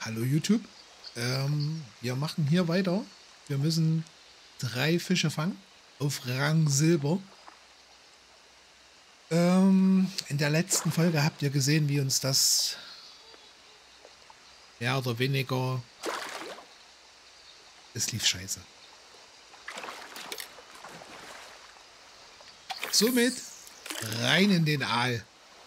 Hallo YouTube. Wir machen hier weiter. Wir müssen 3 Fische fangen auf Rang Silber. In der letzten Folge habt ihr gesehen, wie uns das mehr oder weniger... Es lief scheiße. Somit rein in den Aal.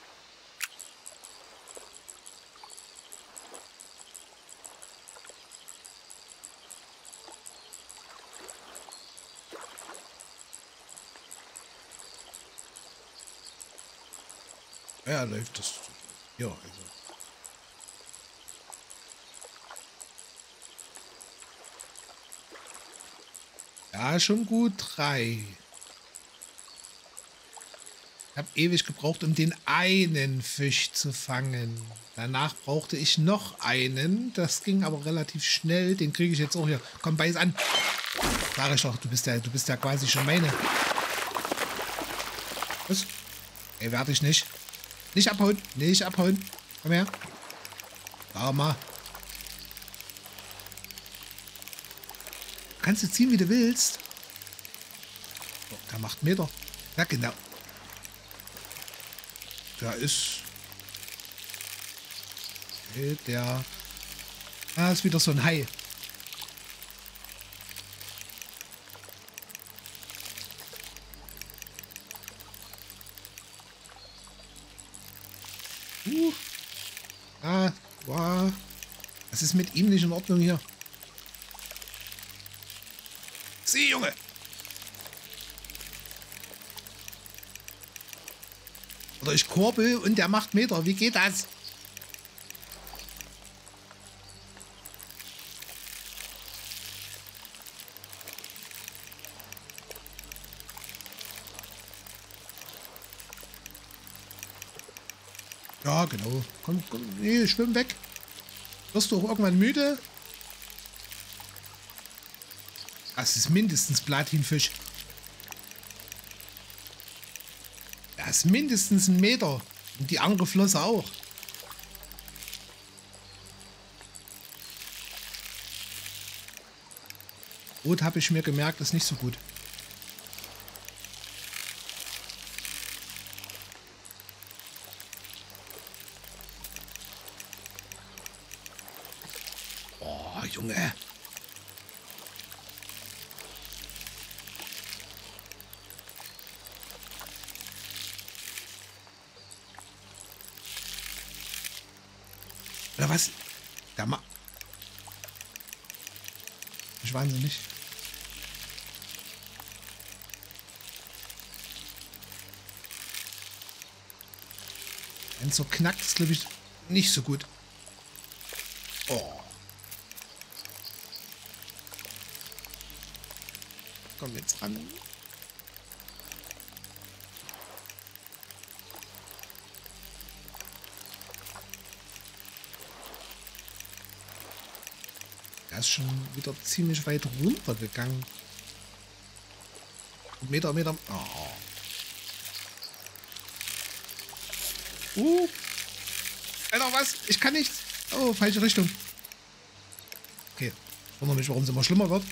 Ja, läuft das. Ja, also. Ja, schon gut 3. Ich habe ewig gebraucht, um den einen Fisch zu fangen. Danach brauchte ich noch einen. Das ging aber relativ schnell. Den kriege ich jetzt auch hier. Komm, beiß an. Sag ich doch, du bist ja quasi schon meine. Was? Ey, werde ich nicht. Nicht abhauen. Nicht abhauen. Komm her. Da mal. Kannst du ziehen, wie du willst. Oh, der macht Meter. Ja, genau. Der ist... Okay, der... Ah, ist wieder so ein Hai. Ah, wow. Was ist mit ihm nicht in Ordnung hier? Sieh, Junge! Oder ich kurbel und der macht Meter. Wie geht das? Ja, genau. Komm, komm. Nee, schwimm weg. Wirst du auch irgendwann müde? Das ist mindestens Platinfisch. Das ist mindestens 1 Meter. Und die andere Flosse auch. Rot habe ich mir gemerkt, ist nicht so gut. Oh, Junge. Oder was? Da mal. Ich wahnsinnig. Wenn es so knackt, ist glaube ich nicht so gut. Oh. Komm jetzt ran. Er ist schon wieder ziemlich weit runter gegangen. Meter. Oh. Alter, was? Ich kann nichts. Oh, falsche Richtung. Okay. Ich wundere mich, warum es immer schlimmer wird.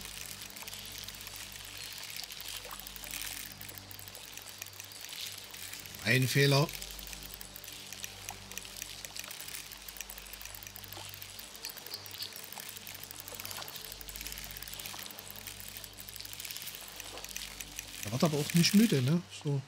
Ein Fehler. Er wird aber auch nicht müde, ne? So.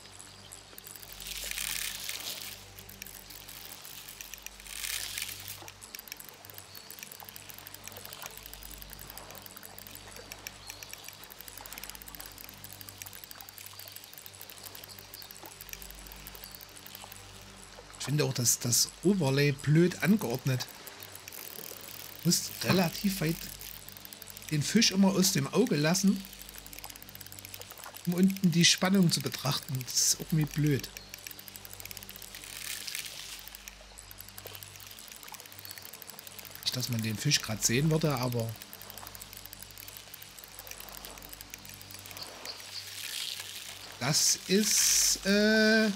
Ich finde auch, dass das Overlay blöd angeordnet. Du musst relativ weit den Fisch immer aus dem Auge lassen, um unten die Spannung zu betrachten. Das ist irgendwie blöd. Nicht, dass man den Fisch gerade sehen würde, aber... Das ist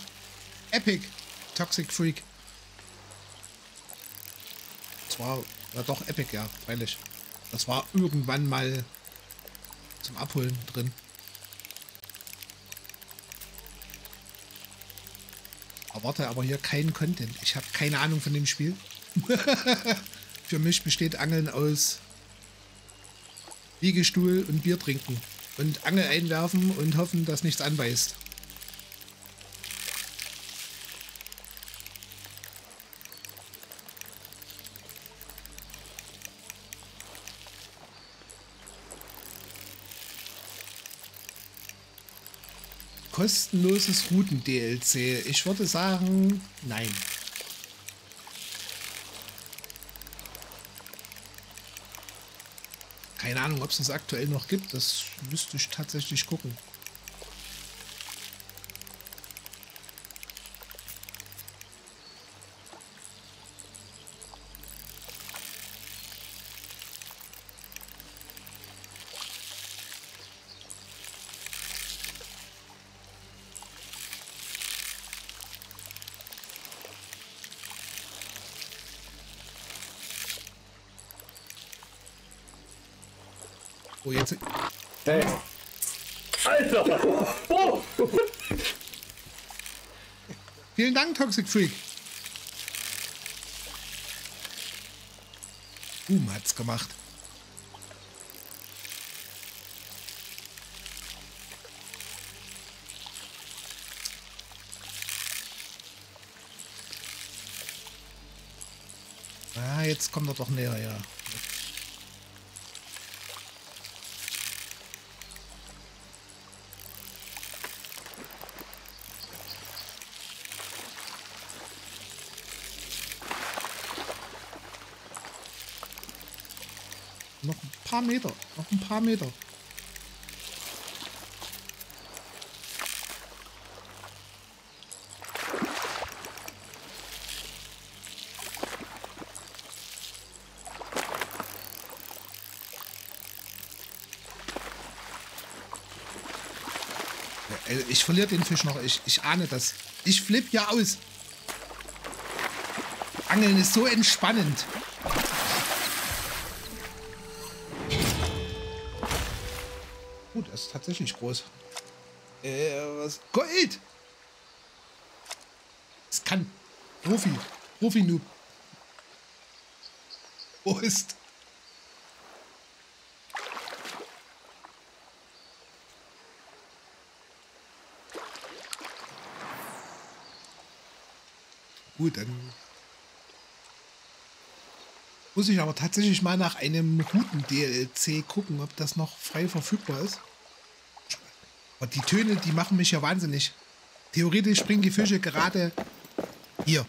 Epic. Toxic Freak. Zwar Ja doch, Epic, ja, freilich. Das war irgendwann mal zum Abholen drin. Erwarte aber hier keinen Content. Ich habe keine Ahnung von dem Spiel. Für mich besteht Angeln aus Liegestuhl und Bier trinken. Und Angel einwerfen und hoffen, dass nichts anbeißt. Kostenloses Routen-DLC. Ich würde sagen, nein. Keine Ahnung, ob es das aktuell noch gibt. Das müsste ich tatsächlich gucken. Oh, jetzt. Hey. Alter! Oh. Vielen Dank, Toxic Freak. Hat's gemacht. Ah, jetzt kommt er doch näher, ja. Noch ein paar Meter. Noch ein paar Meter. Ja, ich verliere den Fisch noch. Ich ahne das. Ich flippe ja aus. Angeln ist so entspannend. Gut, er ist tatsächlich groß. Was? Gold! Es kann. Profi. Profi-Noob. Prost. Gut, dann muss ich aber tatsächlich mal nach einem Routen-DLC gucken, ob das noch frei verfügbar ist. Aber die Töne, die machen mich ja wahnsinnig. Theoretisch springen die Fische gerade hier.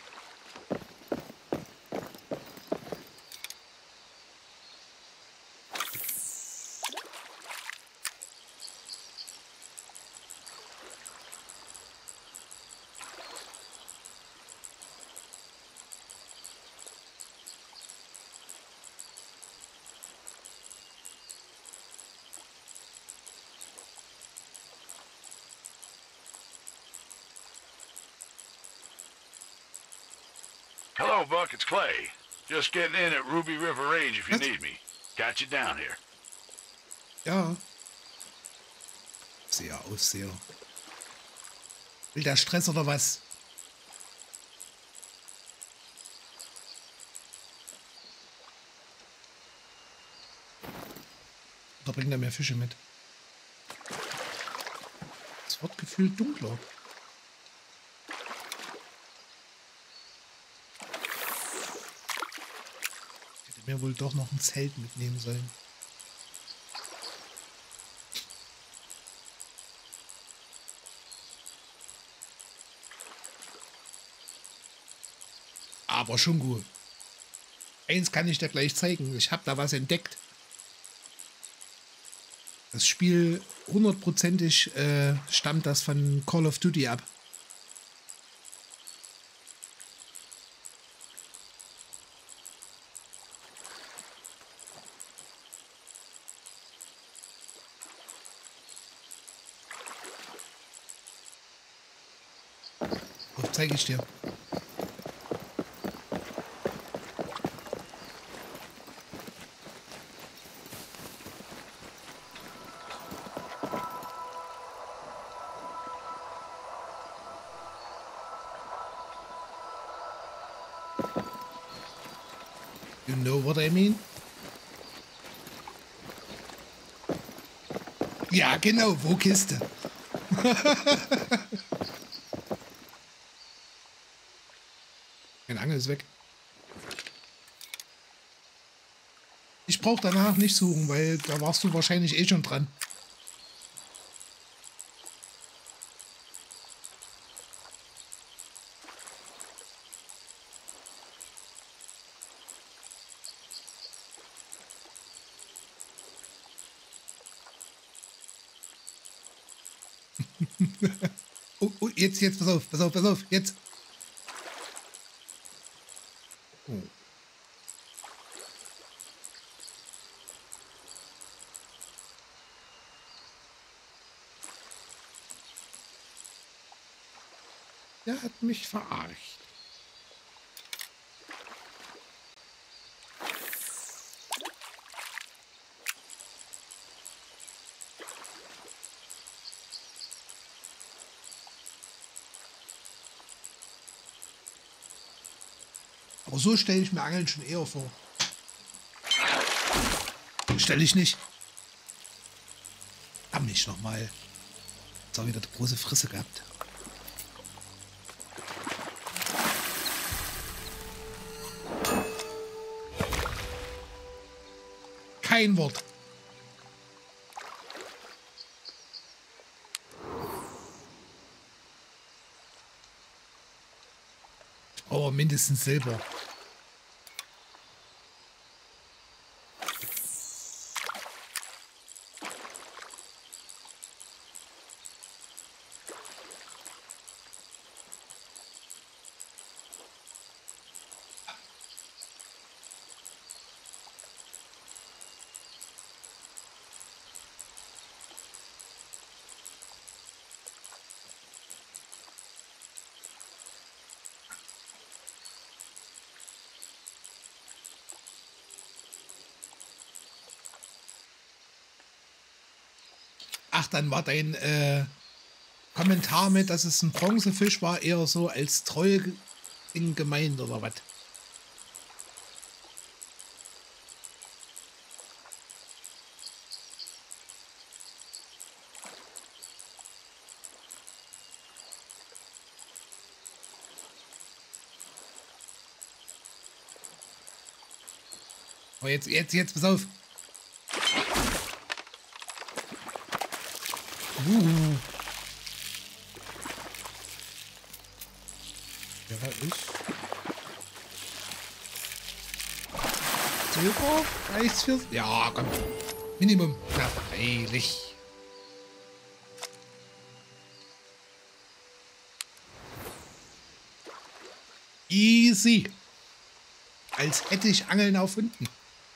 Hello, Buck. It's Clay. Just getting in at Ruby River Range if you need me. Got you down here. Ja. Sehr Aufseher. Will der Stress oder was? Oder bringt er mehr Fische mit? Es wird gefühlt dunkler. Mir wohl doch noch ein Zelt mitnehmen sollen. Aber schon gut. Eins kann ich dir gleich zeigen. Ich habe da was entdeckt. Das Spiel 100%ig stammt das von Call of Duty ab. Zeige ich dir. You know what I mean? Ja, genau, wo Kiste? Mein Angel ist weg. Ich brauche danach nicht suchen, weil da warst du wahrscheinlich eh schon dran. Oh, oh, jetzt, pass auf, jetzt. Oh. Der hat mich verarscht. Aber so stelle ich mir Angeln schon eher vor. Stelle ich nicht. Hab mich nochmal. Jetzt auch wieder eine große Frisse gehabt. Kein Wort. Aber mindestens Silber. Ach, dann war dein Kommentar mit, dass es ein Bronzefisch war, eher so als Troll gemeint oder was? Aber jetzt, pass auf. Ja, ist. Silber? Reicht's für. Ja, komm. Minimum. Ja, freilich. Easy. Als hätte ich Angeln auf unten.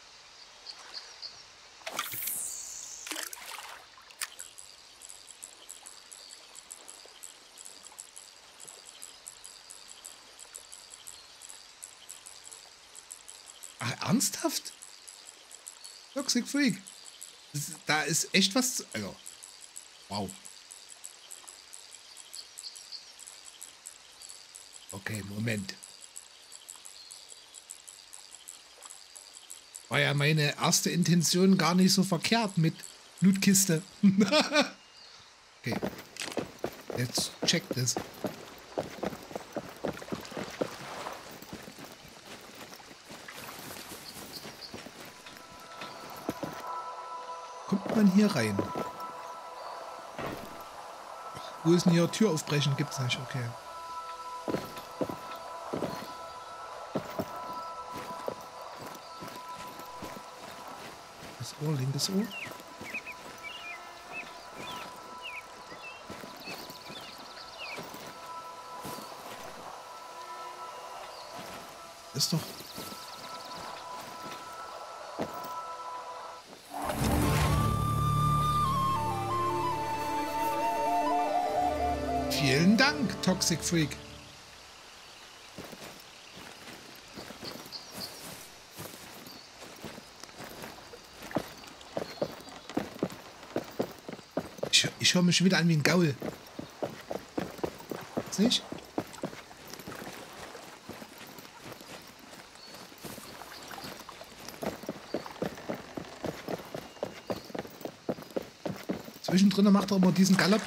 Ernsthaft? Toxic Freak. Da ist echt was. Also, wow. Okay, Moment. War ja meine erste Intention gar nicht so verkehrt mit Lootkiste. Okay. Jetzt checkt es. Kommt man hier rein? Wo ist denn hier Tür aufbrechen? Gibt's nicht, okay. Das Ohr, linkes Ohr. Ist doch. Vielen Dank, Toxic Freak. Ich höre mich schon wieder an wie ein Gaul. Ist nicht? Zwischendrin macht er immer diesen Galopp.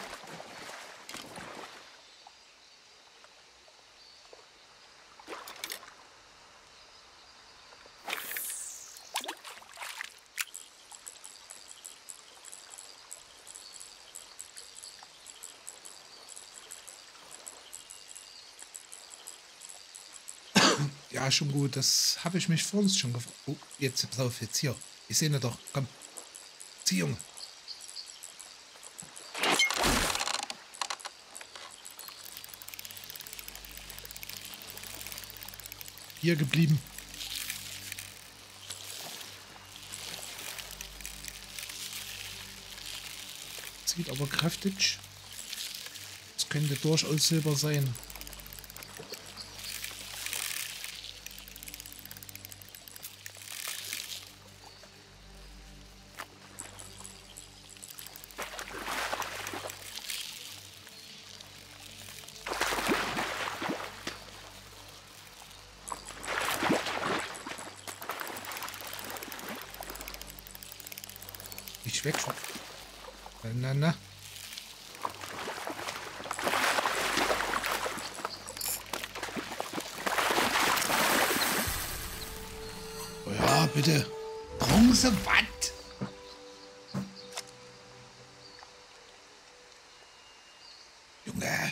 Ja, schon gut. Das habe ich mich vor uns schon gefragt. Oh, jetzt, pass auf, jetzt hier. Ich sehe ihn doch. Komm. Zieh, Junge. Hier geblieben. Zieht aber kräftig. Das könnte durchaus Silber sein. Nicht weg. Na. Oh ja, bitte. Bronze, was? Junge.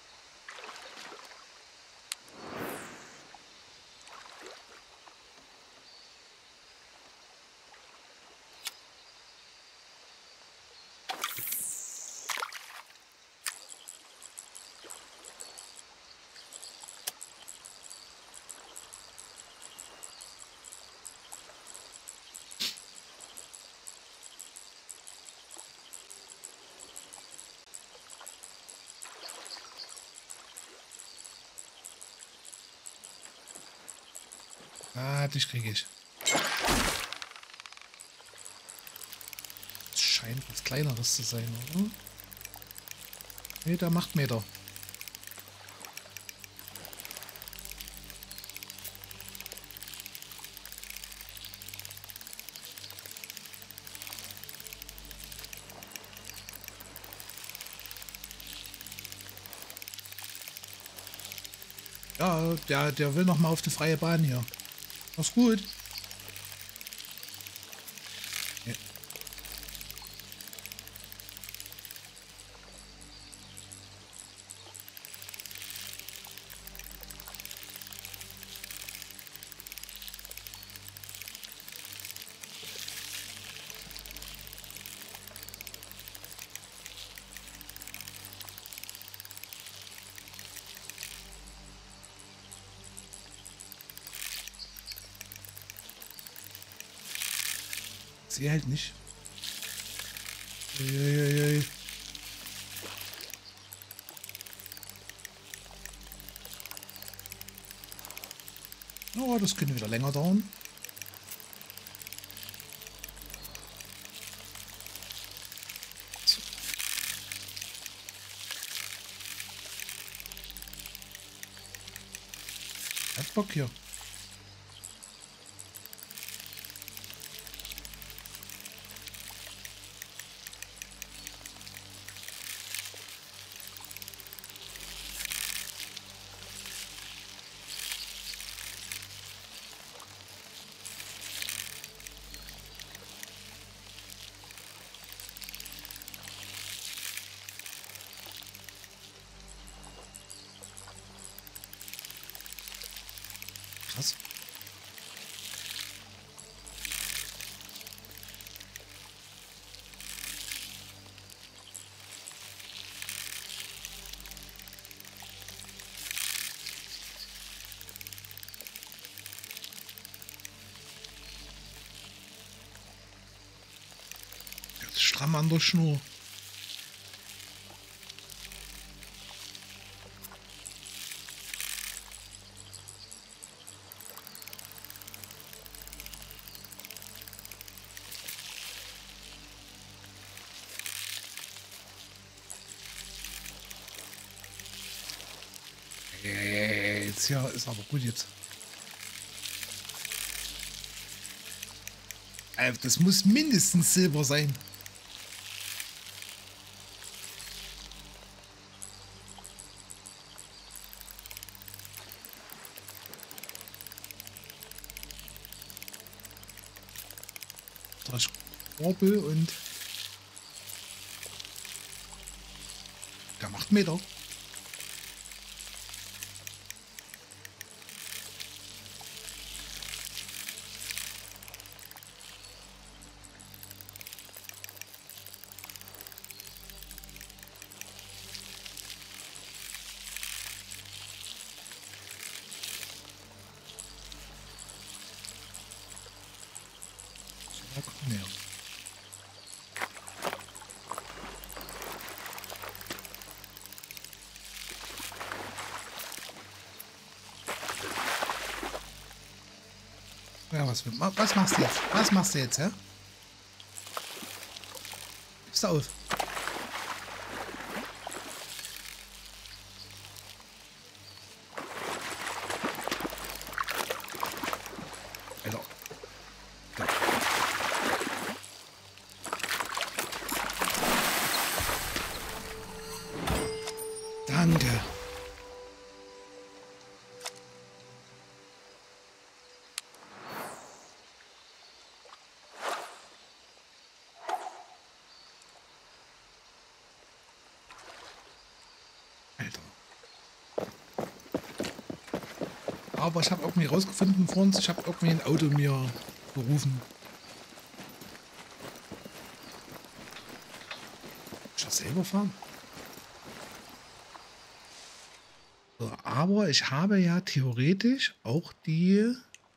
Ah, dich kriege ich. Das scheint was Kleineres zu sein, oder? Meter macht Meter. Ja, der will noch mal auf die freie Bahn hier. Mach's gut. Ja. Sehe halt nicht. Uiuiui. Oh, das könnte wieder länger dauern. So. Hat Bock hier. Krass. Jetzt stramm an der Schnur. Jetzt hier ist aber gut jetzt. Das muss mindestens Silber sein. extra Korbel und der macht Meter. Ja. Ja, was machst du jetzt? Was machst du jetzt, hä? Gibst du auf? Alter. Da. Danke. Alter. Aber ich habe irgendwie rausgefunden vor uns, ich habe irgendwie ein Auto mir gerufen. Ich will selber fahren. So, aber ich habe ja theoretisch auch die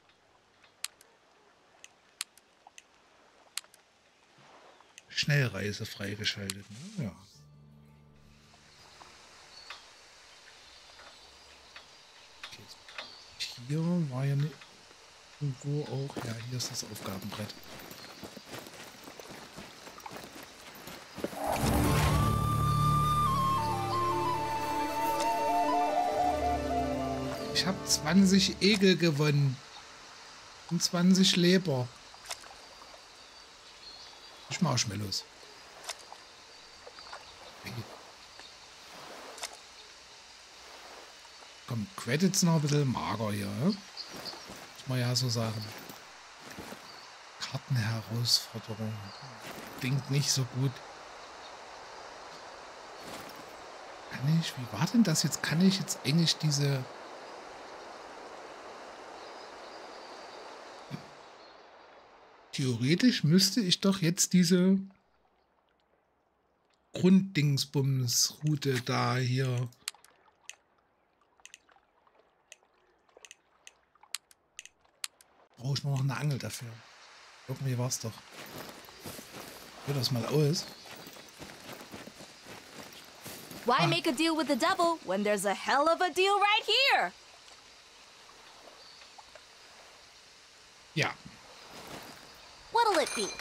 Schnellreise freigeschaltet. Ne? Ja. Okay, so. Hier war ja nicht irgendwo auch. Ja, hier ist das Aufgabenbrett. Ich habe 20 Egel gewonnen. Und 20 Leber. Ich Marshmallows. Hey. Komm, Credits noch ein bisschen mager hier. Muss man ja so sagen. Kartenherausforderung. Klingt nicht so gut. Kann ich, wie war denn das jetzt? Kann ich jetzt eigentlich diese... Theoretisch müsste ich doch jetzt diese Grunddingsbums-Route da hier... Brauche ich nur noch eine Angel dafür. Irgendwie war es doch. Hör das mal aus. Why make a deal with the devil when there's a hell of a deal right here? Ja. What'll it be?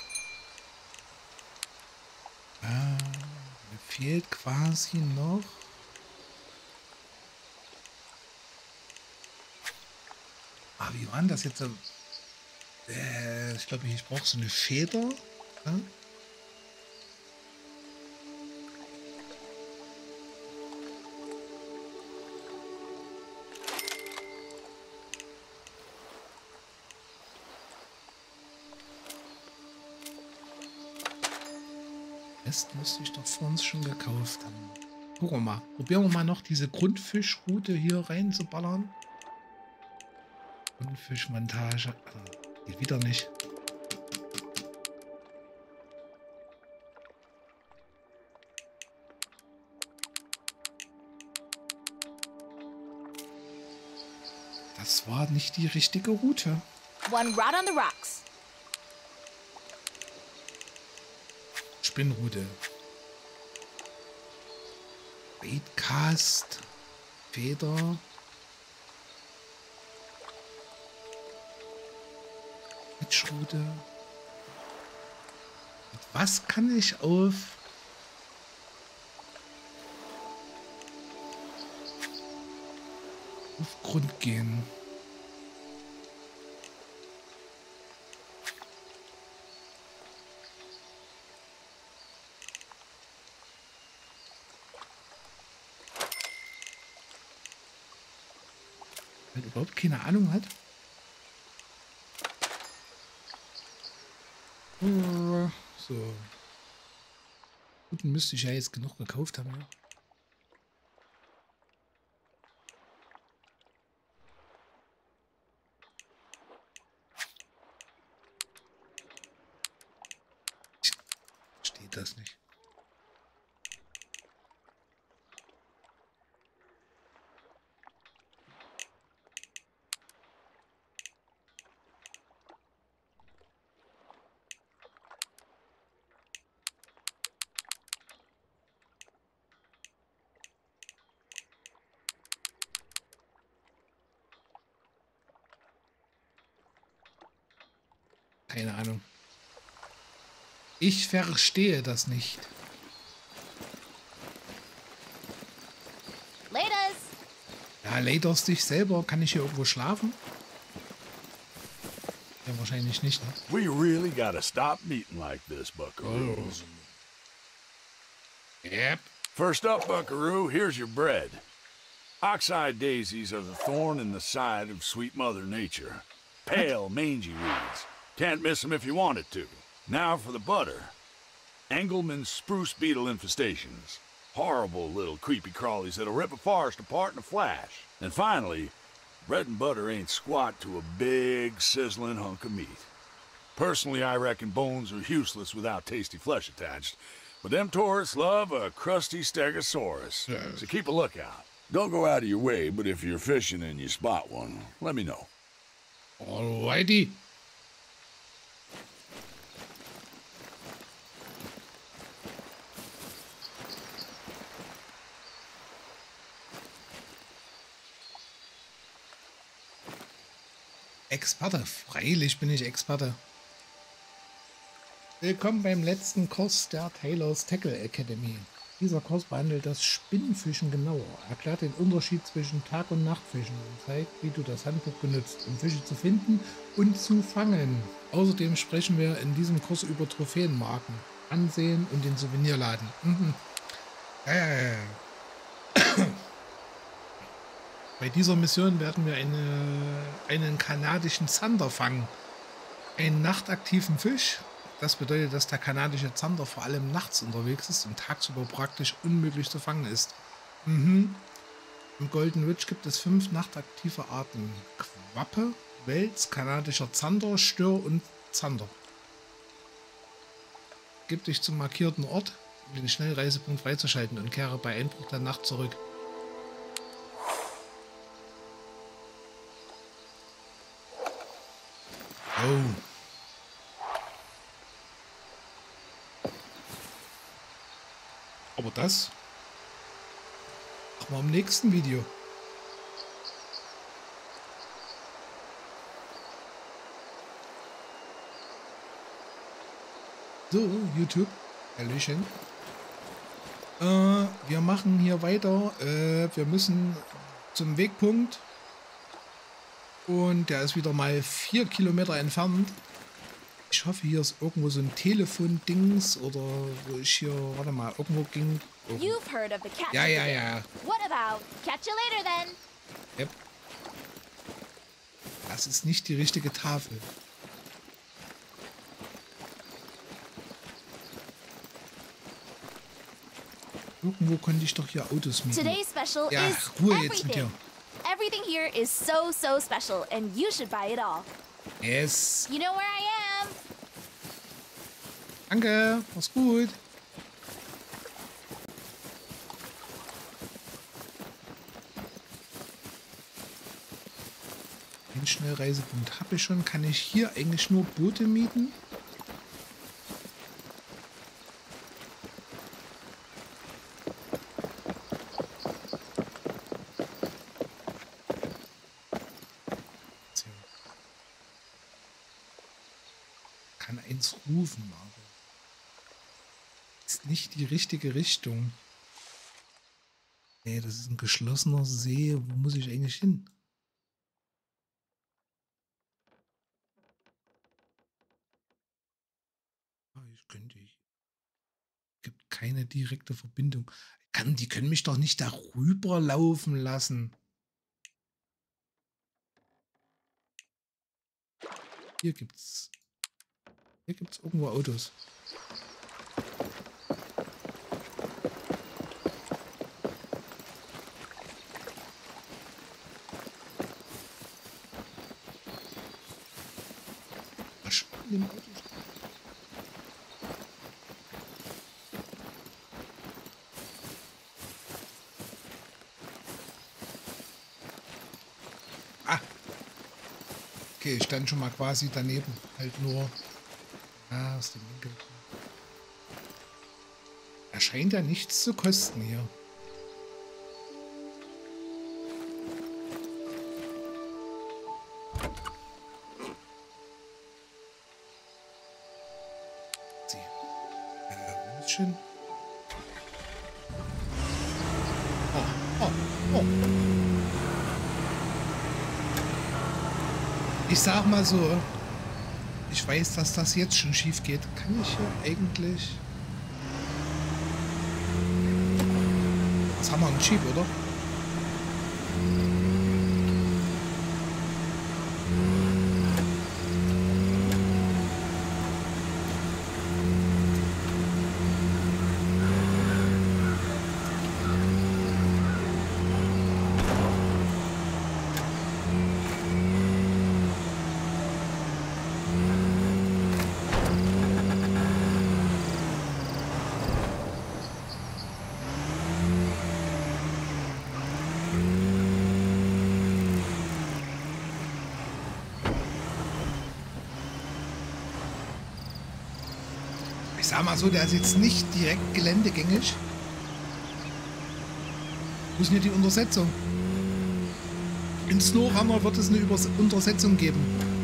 Mir fehlt quasi noch... wie war denn das jetzt? Ich glaube, ich brauche so eine Feder. Ja? Rest müsste ich doch vor uns schon gekauft haben. Gucken wir mal. Probieren wir mal noch diese Grundfischroute hier reinzuballern. Grundfischmontage. Geht wieder nicht. Das war nicht die richtige Route. One rod on the rocks. Spinnrute. Baitcast. Feder. Matchroute. Mit was kann ich auf Grund gehen? Weil überhaupt keine Ahnung hat. So. Guten müsste ich ja jetzt genug gekauft haben, ja. Steht das nicht. Keine Ahnung. Ich verstehe das nicht. Laters! Ja, laters dich selber. Kann ich hier irgendwo schlafen? Ja, wahrscheinlich nicht, ne? We really gotta stop meeting like this, Buckaroo. Yep. First up, Buckaroo, here's your bread. Oxeye daisies are the thorn in the side of sweet Mother Nature. Pale, mangy weeds. Can't miss them if you wanted to. Now for the butter. Engelman's spruce beetle infestations. Horrible little creepy crawlies that'll rip a forest apart in a flash. And finally, bread and butter ain't squat to a big, sizzling hunk of meat. Personally, I reckon bones are useless without tasty flesh attached. But them tourists love a crusty stegosaurus. So keep a lookout. Don't go out of your way, but if you're fishing and you spot one, let me know. Alrighty. Experte. Freilich bin ich Experte. Willkommen beim letzten Kurs der Taylor's Tackle Academy. Dieser Kurs behandelt das Spinnfischen genauer, erklärt den Unterschied zwischen Tag- und Nachtfischen und zeigt, wie du das Handbuch benutzt, um Fische zu finden und zu fangen. Außerdem sprechen wir in diesem Kurs über Trophäenmarken, Ansehen und den Souvenirladen. Bei dieser Mission werden wir einen kanadischen Zander fangen. Einen nachtaktiven Fisch. Das bedeutet, dass der kanadische Zander vor allem nachts unterwegs ist und tagsüber praktisch unmöglich zu fangen ist. Im Golden Ridge gibt es 5 nachtaktive Arten. Quappe, Wels, kanadischer Zander, Stör und Zander. Gib dich zum markierten Ort, um den Schnellreisepunkt freizuschalten und kehre bei Einbruch der Nacht zurück. Oh. Aber das machen wir im nächsten Video. So, YouTube. Hallöchen. Wir machen hier weiter. Wir müssen zum Wegpunkt. Und der ist wieder mal 4 Kilometer entfernt. Ich hoffe, hier ist irgendwo so ein Telefon-Dings oder wo ich hier, warte mal, irgendwo ging. You've heard of the cat. Ja, ja, ja. What about? Catch you later then. Yep. Das ist nicht die richtige Tafel. Irgendwo konnte ich doch hier Autos mieten. Today's special Ja, is Ruhe jetzt mit everything. dir. Everything here is so special, and you should buy it all. Yes. You know where I am? Danke, mach's gut. Den Schnellreisepunkt habe ich schon. Kann ich hier eigentlich nur Boote mieten? Kann eins rufen, aber ist nicht die richtige Richtung. Nee, das ist ein geschlossener See. Wo muss ich eigentlich hin? Ich könnte. Gibt keine direkte Verbindung. Die können mich doch nicht darüber laufen lassen. Hier gibt's Hier gibt es irgendwo Autos. Was in dem Auto? Okay, ich stand schon mal quasi daneben. Halt nur aus dem Winkel. Er scheint ja nichts zu kosten hier. Schön. Oh. Ich sag mal so, ich weiß, dass das jetzt schon schief geht. Kann ich hier eigentlich... Was haben wir, einen Jeep, oder? Ich sag mal so, der ist jetzt nicht direkt geländegängig. Wo ist denn hier die Untersetzung? In SnowRunner wird es eine Untersetzung geben.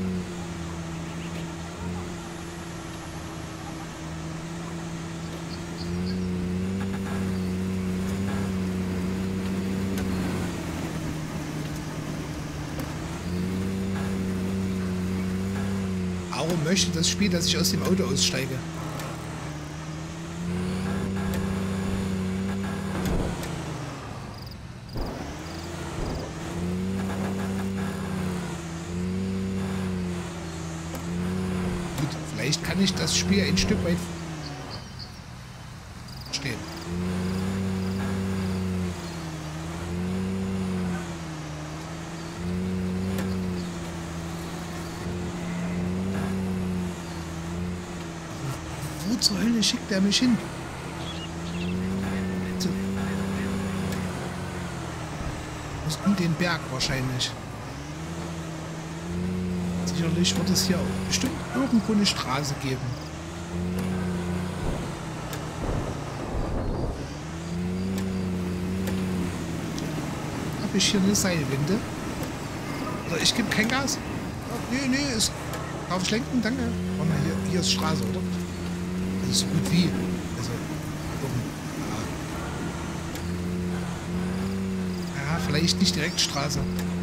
Warum möchte das Spiel, dass ich aus dem Auto aussteige? Vielleicht kann ich das Spiel ein Stück weit verstehen. Wo zur Hölle schickt er mich hin? So. Muss um den Berg wahrscheinlich. Sicherlich wird es hier bestimmt irgendwo eine Straße geben. Habe ich hier eine Seilwinde? Oder ich gebe kein Gas? Nee, ist. Darf ich lenken? Danke. Warte mal, hier ist Straße, oder? Das ist so gut wie. Also, ja, vielleicht nicht direkt Straße.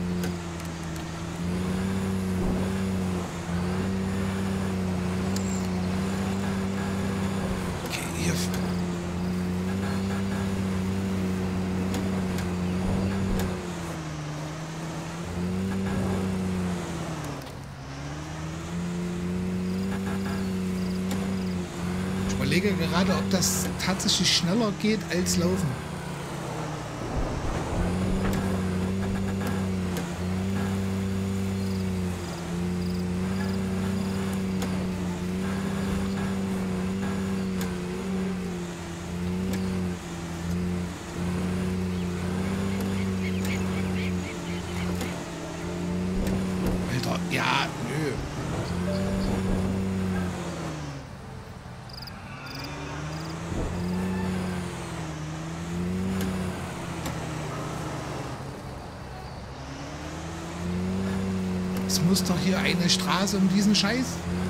Ich überlege gerade, ob das tatsächlich schneller geht als Laufen. Alter, ja, nö. Es muss doch hier eine Straße um diesen scheiß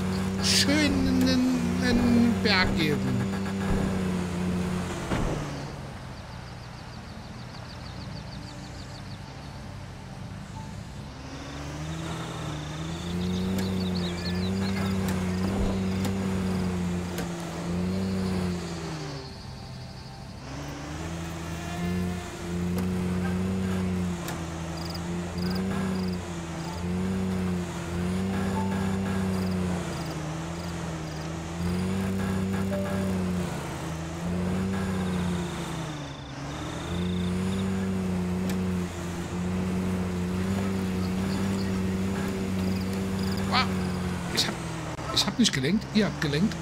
schönen Berg geben. Ich habe nicht gelenkt, ihr habt gelenkt.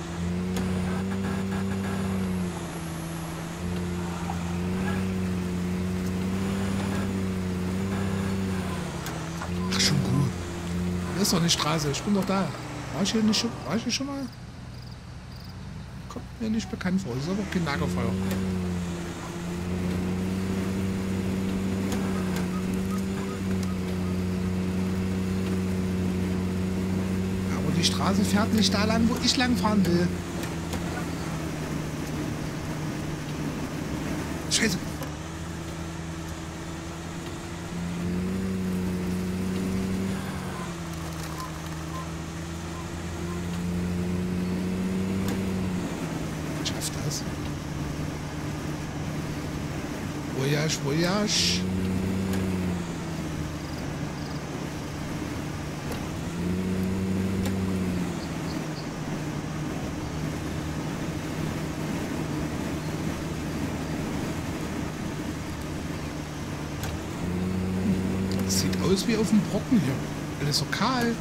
Ach, schon gut. Hier ist doch eine Straße, ich bin doch da. War ich hier schon mal? Kommt mir nicht bekannt vor, das ist aber kein Lagerfeuer. Die Straße fährt nicht da lang, wo ich lang fahren will. Scheiße. Schafft das. Voyage, Voyage. Sieht aus wie auf dem Brocken hier. Alles so kahl.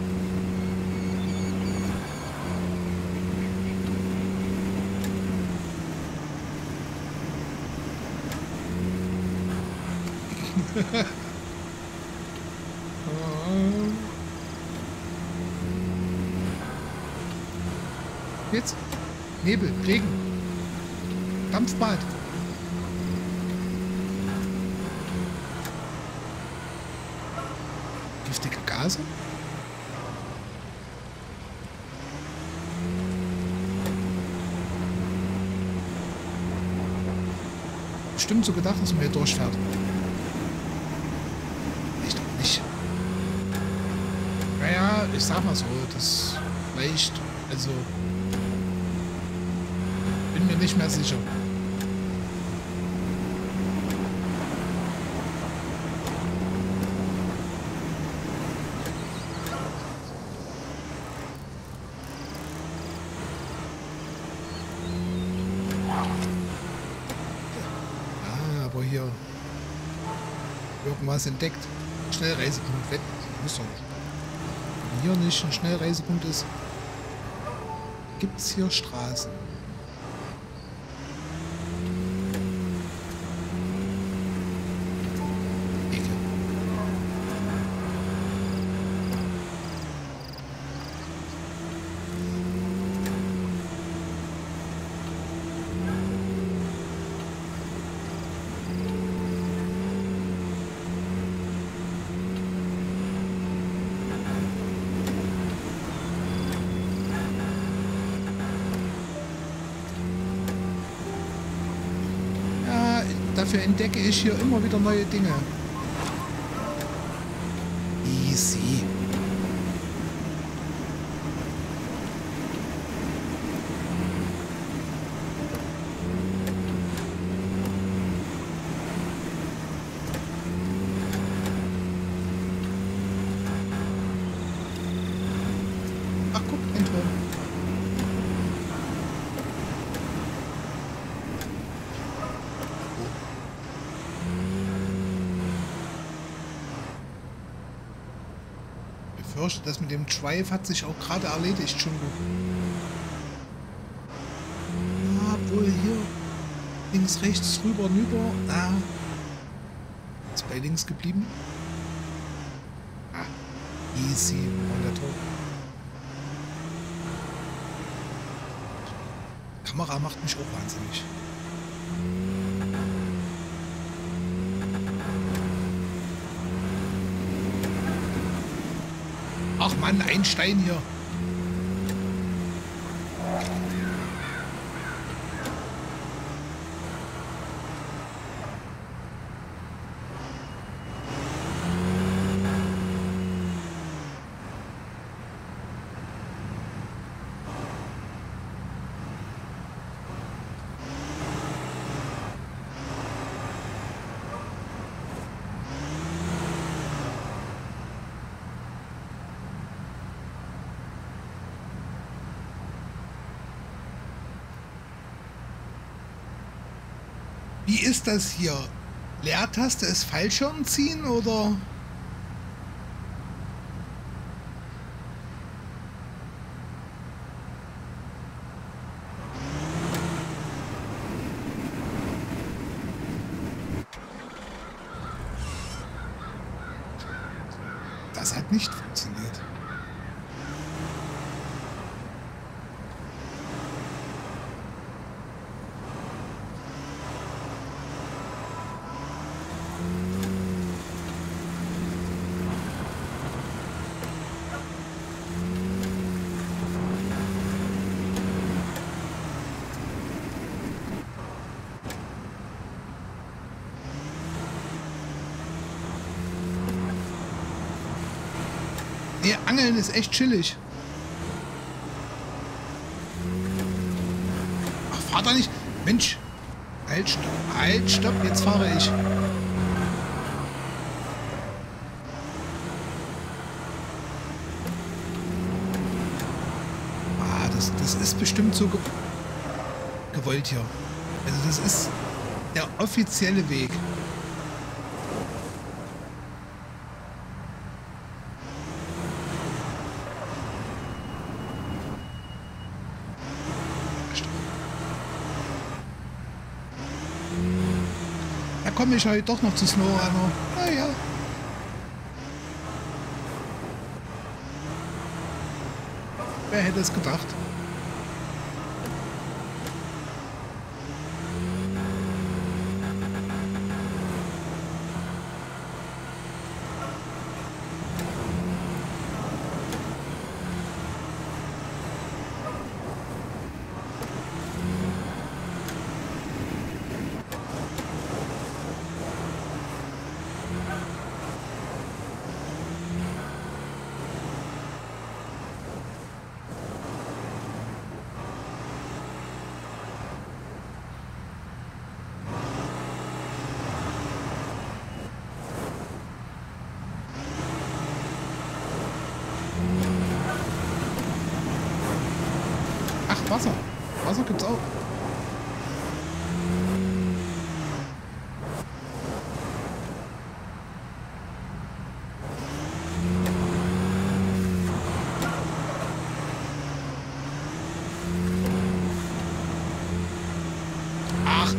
Jetzt Nebel, Regen, Dampfbad. Giftige Gase? Bestimmt so gedacht, dass man hier durchfährt. Ich doch nicht. Naja, ich sag mal so, das vielleicht, also bin mir nicht mehr sicher. Hier irgendwas entdeckt. Schnellreisepunkt. Muss doch nicht. Wenn hier nicht ein Schnellreisepunkt ist, gibt es hier Straßen. Ecke. Dafür entdecke ich hier immer wieder neue Dinge. Easy. Ach guck, ein Tor. Das mit dem Drive hat sich auch gerade erledigt schon. Ja, obwohl hier links, rechts, rüber, rüber. Ah. Ist bei links geblieben. Ah. Easy. Und der Tor. Kamera macht mich auch wahnsinnig. Ach Mann, ein Stein hier. Wie ist das hier? Leertaste ist Fallschirm ziehen oder? Das hat nicht funktioniert. Nee, Angeln ist echt chillig. Ach, fahr doch nicht. Mensch. Halt, stopp. Halt, stopp. Jetzt fahre ich. Ah, das ist bestimmt so gewollt hier. Also das ist der offizielle Weg. Komme ich heute doch noch zu SnowRunner. Naja. Wer hätte es gedacht? Wasser. Wasser gibt's auch. Ach.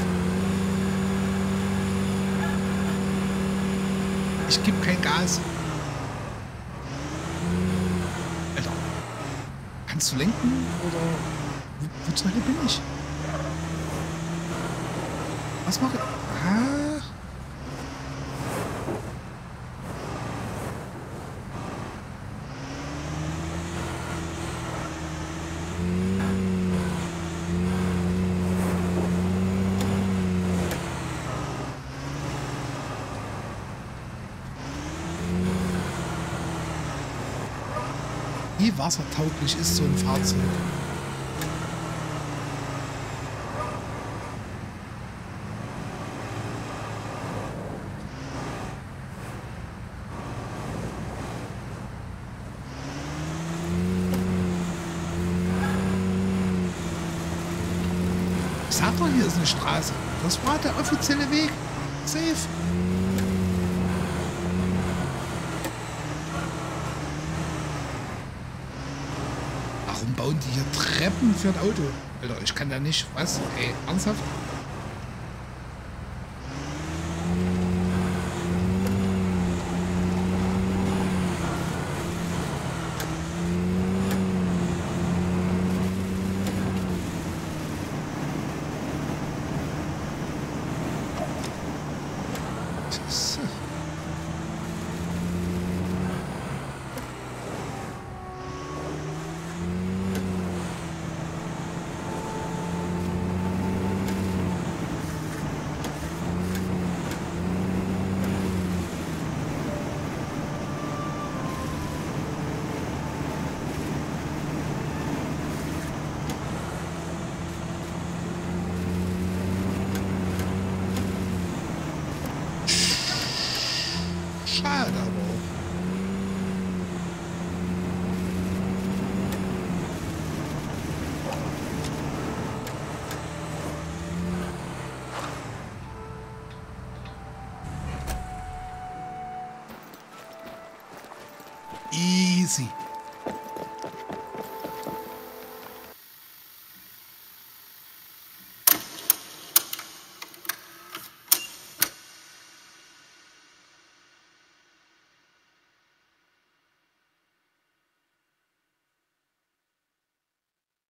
Ich gebe kein Gas. Alter. Kannst du lenken oder wo zur Hölle bin ich? Was mache ich? Ah. Wie wassertauglich ist so ein Fahrzeug? Ich sag doch, hier ist eine Straße. Das war der offizielle Weg. Safe. Warum bauen die hier Treppen für ein Auto? Alter, ich kann da nicht. Was? Ey, ernsthaft? Schade aber auch. Easy.